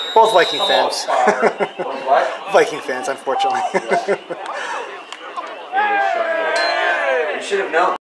Both Viking fans. What? Viking fans, unfortunately. You should have known.